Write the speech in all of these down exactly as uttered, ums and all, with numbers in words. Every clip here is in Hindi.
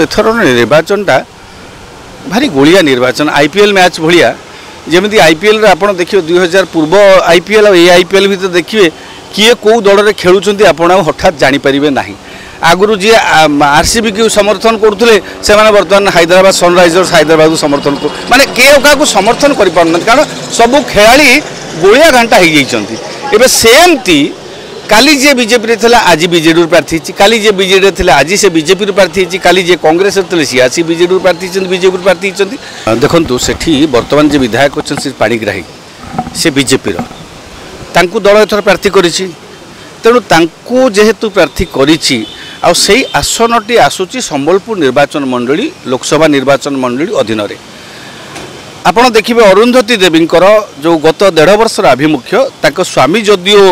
एथर निर्वाचनटा भारी गोलिया निर्वाचन आईपीएल मैच भाया जमी आईपीएल आप देखिए दुई हजार पूर्व आईपीएल और ये आईपीएल भी देखिए किए कौ दल खेलुंट आपड़ हठात जानीपर ना आगुरी जी आरसीबी को समर्थन करुले से बर्तमान हैदराबाद सनराइजर्स हैदराबाद को समर्थन कर माने किए क्या समर्थन कर कारण सबू खेला गोलिया घंटा हो जाती एवं सेमती काली जे बीजेपी थे आज बीजेडी प्रार्थी काली जे बीजेडी थे आज से बीजेपी प्रार्थी काली जे कांग्रेस थे सी आसी बीजेडी प्रार्थी बीजेपी प्रार्थी देखो सेठी बर्तमान जे विधायक अच्छा से पाणिग्राही से बीजेपी दल एथर प्रार्थी कर तेणु जेहेतु प्रार्थी करी आसनटी आसूची संबलपुर निर्वाचन मंडली लोकसभा निर्वाचन मंडली अधीन आपड़ देखिए अरुंधती देवींकर जो गत डेढ़ वर्षर आभिमुख्य स्वामी जदिओ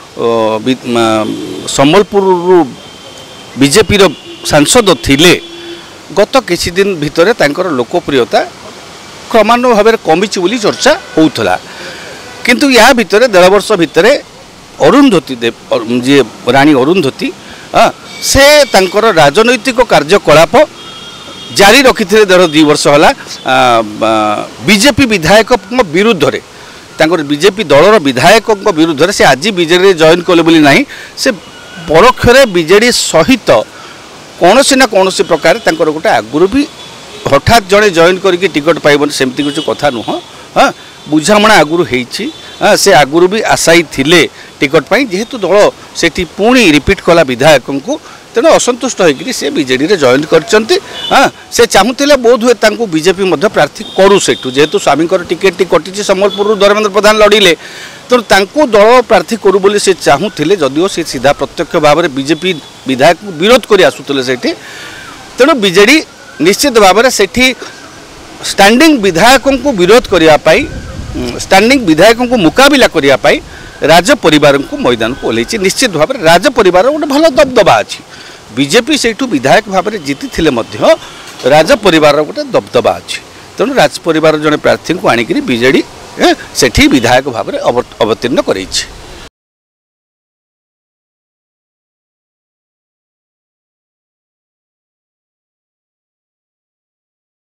संबलपुर बीजेपी सांसद थिले गत किछि दिन भितर तांकर लोकप्रियता क्रमान्वय भाव कमिची बोली चर्चा होउथला किंतु या भितर डेढ़ वर्ष भितर अरुंधती देव जी रानी अरुंधती से तांकर राजनैतिक कार्यकलाप जारी रखी डेढ़ दुई वर्ष है बीजेपी विधायक विरुद्ध रे तांकर बीजेपी दलर विधायक विरुद्ध से आज बीजेडी जॉइन कले बोली नहीं से परोक्षरे बीजेडी सहित कौन ना कौन प्रकार तांकर गोटे आगुरी भी हठात जड़े जॉइन करके टिकट पाइबन सेमती कुछ कथा नुह हाँ बुझामणा आगुरी होइछि से आगुरी भी आशायी थिले टिकट पाई जेहेतु दल से पुणी रिपीट कला विधायक को तेणु असंतुष्ट होकर से बीजेडी रे जॉइन करचंती हाँ से चाहूले बोध हुए तांको बीजेपी मध्य प्रार्थी करू सेठू जेहेतु स्वामी टिकेट टी कटी संबलपुर धर्मेंद्र प्रधान लड़िले तेणु तांको दल प्रार्थी करू बोली से चाहूले जदिओ से सीधा प्रत्यक्ष भाव में बीजेपी विधायक विरोध कर आसुले सेठी तेणु बीजेडी निश्चित भाव में सेठी स्टैंडिंग विधायकों को विरोध करने स्टैंडिंग विधायकों को मुकाबला करने राज परिवार को मैदान को ओल्लैछि निश्चित भाव में राज परिवार गोटे भल दबदबा अच्छी बीजेपी सेठू विधायक भाव में जीति थिले मध्य राज परिवार गोटे दबदबा अच्छी तेणु राज परिवार जड़े प्रार्थी को आणिक बीजेडी सेठी विधायक भाव में अवतीर्ण करैछि।